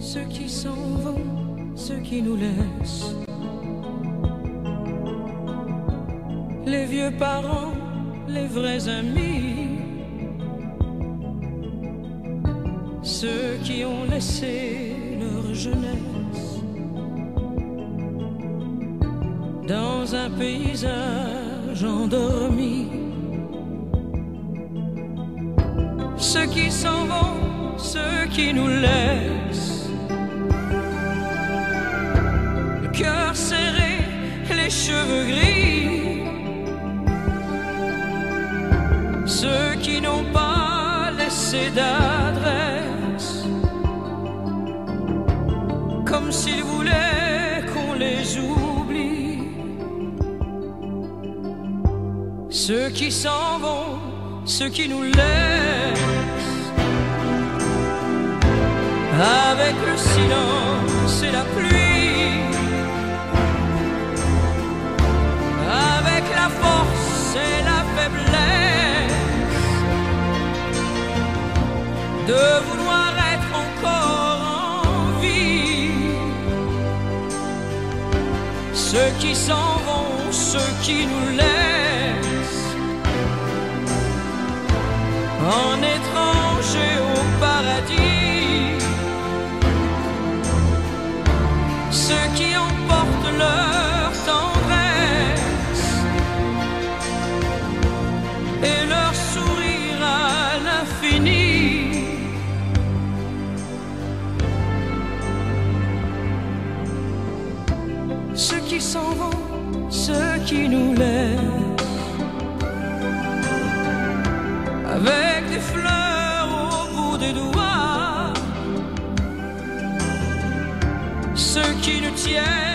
ceux qui s'en vont, ceux qui nous laissent. Les vieux parents, les vrais amis, ceux qui ont laissé leur jeunesse dans un paysage endormi. Ceux qui s'en vont, ceux qui nous laissent, le cœur serré, les cheveux gris, ceux qui n'ont pas laissé d'adresse, comme s'ils voulaient qu'on les oublie. Ceux qui s'en vont, ceux qui nous laissent, avec le silence et la pluie, avec la force et la faiblesse de vouloir être encore en vie. Ceux qui s'en vont, ceux qui nous laissent, en étrangers au paradis. Ceux qui emportent leur tendresse et leur sourire à l'infini. Ceux qui s'en vont, ceux qui nous laissent, avec des fleurs au bout des doigts, ceux qui nous tiennent